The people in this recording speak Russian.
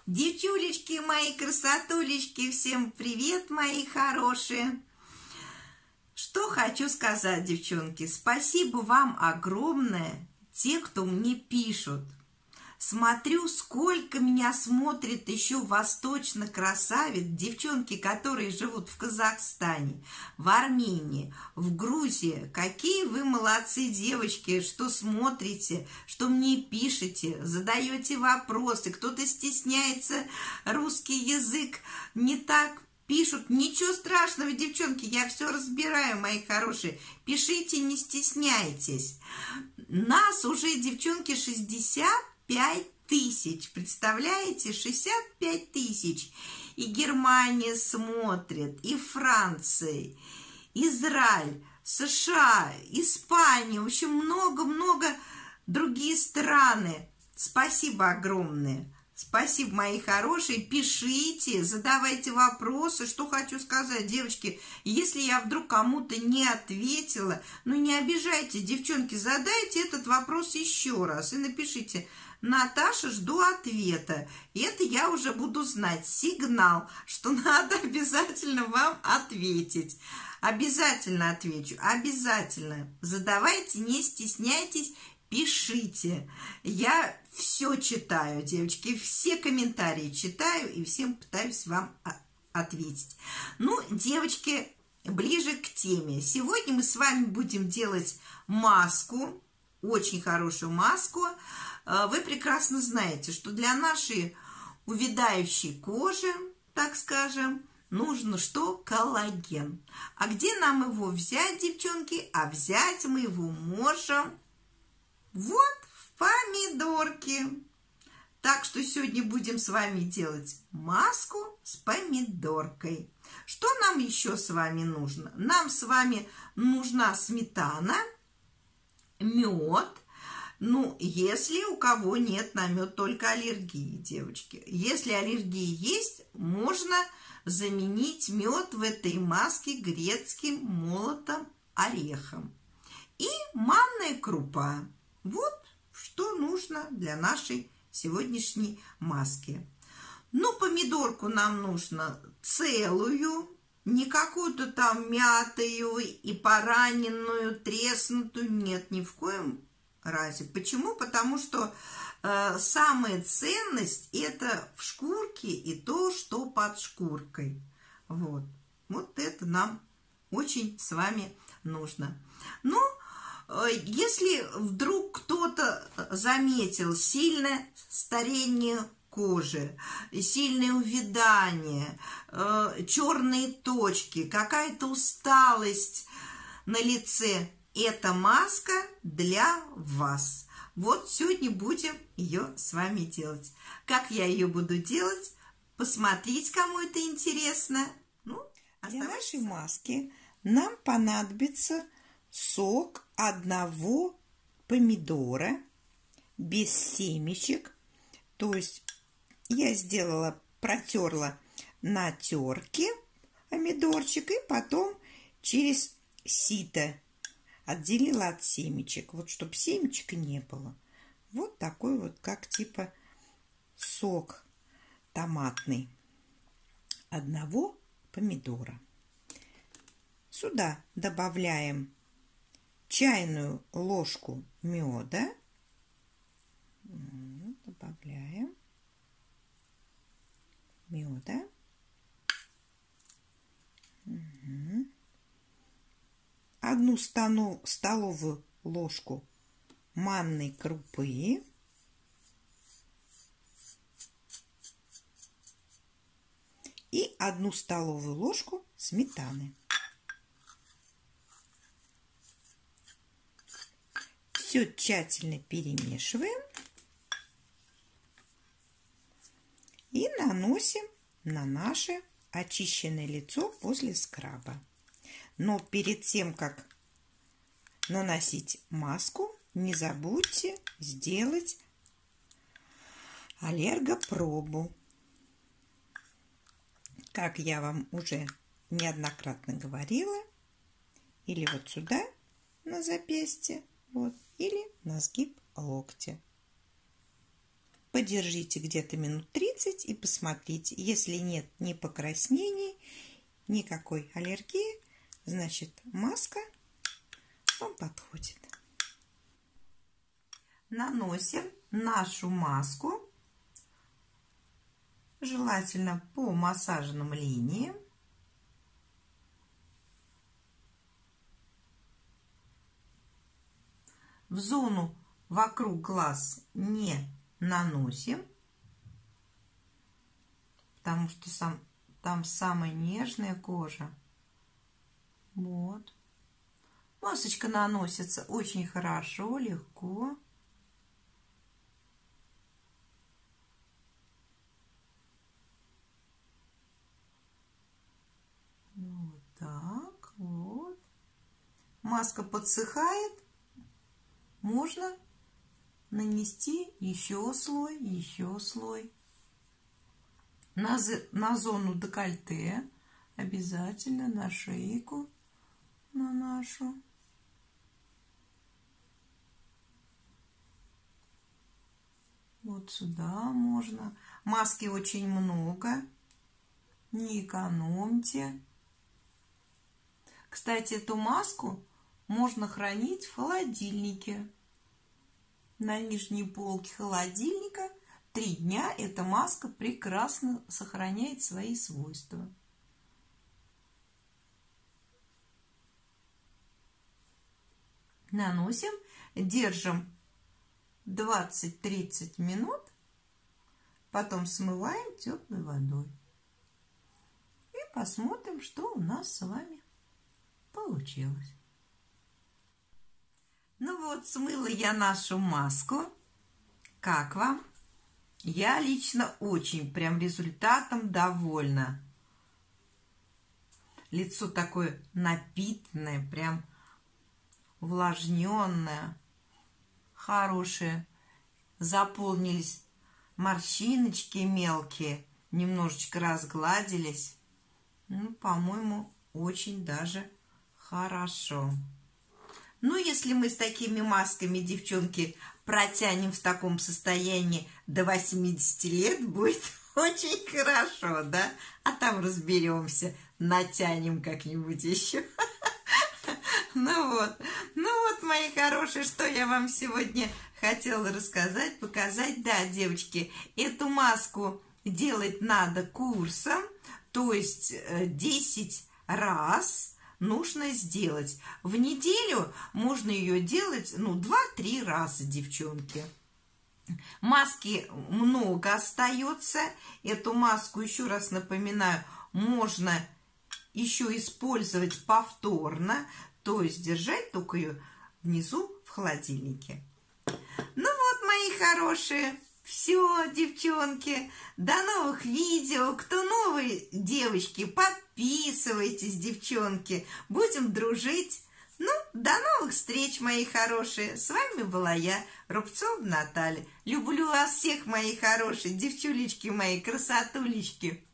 Девчулечки мои, красотулечки, всем привет, мои хорошие. Что хочу сказать, девчонки, спасибо вам огромное, те, кто мне пишут. Смотрю, сколько меня смотрит еще восточных красавиц, девчонки, которые живут в Казахстане, в Армении, в Грузии. Какие вы молодцы, девочки, что смотрите, что мне пишете, задаете вопросы. Кто-то стесняется, русский язык не так пишут. Ничего страшного, девчонки, я все разбираю, мои хорошие. Пишите, не стесняйтесь. Нас уже, девчонки, 65 тысяч. Представляете? 65 тысяч. И Германия смотрит, и Франция, Израиль, США, Испания. В общем, много-много другие страны. Спасибо огромное. Спасибо, мои хорошие. Пишите, задавайте вопросы. Что хочу сказать, девочки, если я вдруг кому-то не ответила, ну не обижайте, девчонки, задайте этот вопрос еще раз и напишите: Наташа, жду ответа. И это я уже буду знать, сигнал, что надо обязательно вам ответить. Обязательно отвечу, обязательно. Задавайте, не стесняйтесь. Пишите. Я все читаю, девочки, все комментарии читаю и всем пытаюсь вам ответить. Ну, девочки, ближе к теме. Сегодня мы с вами будем делать маску, очень хорошую маску. Вы прекрасно знаете, что для нашей увядающей кожи, так скажем, нужно что? Коллаген. А где нам его взять, девчонки? А взять мы его можем вот в помидорке. Так что сегодня будем с вами делать маску с помидоркой. Что нам еще с вами нужно? Нам с вами нужна сметана, мед. Ну, если у кого нет на мед только аллергии, девочки. Если аллергии есть, можно заменить мед в этой маске грецким молотым орехом. И манная крупа. Вот что нужно для нашей сегодняшней маски. Ну, помидорку нам нужно целую, не какую-то там мятую и пораненную, треснутую. Нет, ни в коем разе. Почему? Потому что самая ценность это в шкурке и то, что под шкуркой. Вот это нам очень с вами нужно. Ну, если вдруг кто-то заметил сильное старение кожи, сильное увядание, черные точки, какая-то усталость на лице, эта маска для вас. Вот сегодня будем ее с вами делать. Как я ее буду делать, посмотреть, кому это интересно. Ну, для нашей маски нам понадобится сок одного помидора без семечек. То есть я протерла на терке помидорчик и потом через сито отделила от семечек. Вот чтобы семечек не было. Вот такой вот, как типа сок томатный одного помидора. Сюда добавляем чайную ложку меда. Добавляем меда. Одну столовую ложку манной крупы. И 1 столовую ложку сметаны. Все тщательно перемешиваем и наносим на наше очищенное лицо после скраба. Но перед тем, как наносить маску, не забудьте сделать аллергопробу. Как я вам уже неоднократно говорила, или вот сюда на запястье, вот, или на сгиб локтя. Подержите где-то минут 30 и посмотрите. Если нет ни покраснений, никакой аллергии, значит маска вам подходит. Наносим нашу маску, желательно по массажным линиям. В зону вокруг глаз не наносим, потому что там самая нежная кожа. Вот. Масочка наносится очень хорошо, легко. Вот так вот. Маска подсыхает. Можно нанести еще слой. На зону декольте обязательно, на шейку, на нашу. Вот сюда можно. Маски очень много, не экономьте. Кстати, эту маску можно хранить в холодильнике. На нижней полке холодильника 3 дня эта маска прекрасно сохраняет свои свойства. Наносим, держим 20-30 минут, потом смываем теплой водой. И посмотрим, что у нас с вами получилось. Ну вот, смыла я нашу маску. Как вам? Я лично очень прям результатом довольна. Лицо такое напитанное, прям увлажненное, хорошее. Заполнились морщиночки мелкие, немножечко разгладились. Ну, по-моему, очень даже хорошо. Ну, если мы с такими масками, девчонки, протянем в таком состоянии до 80 лет, будет очень хорошо, да? А там разберемся, натянем как-нибудь еще. Ну вот, мои хорошие, что я вам сегодня хотела рассказать, показать. Да, девочки, эту маску делать надо курсом, то есть 10 раз нужно сделать. В неделю можно ее делать, 2-3 раза, девчонки. Маски много остается. Эту маску, еще раз напоминаю, можно еще использовать повторно, то есть держать только ее внизу в холодильнике. Ну вот, мои хорошие, все, девчонки, до новых видео. Кто новые, девочки, подписывайтесь, девчонки. Будем дружить. Ну, до новых встреч, мои хорошие. С вами была я, Рубцова Наталья. Люблю вас всех, мои хорошие, девчулечки мои, красотулечки.